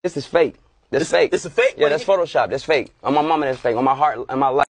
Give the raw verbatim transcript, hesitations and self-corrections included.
This is fake. That's This, fake. This is fake? Yeah, that's Photoshop. That's fake. On my mama, that's fake. On my heart, on my life.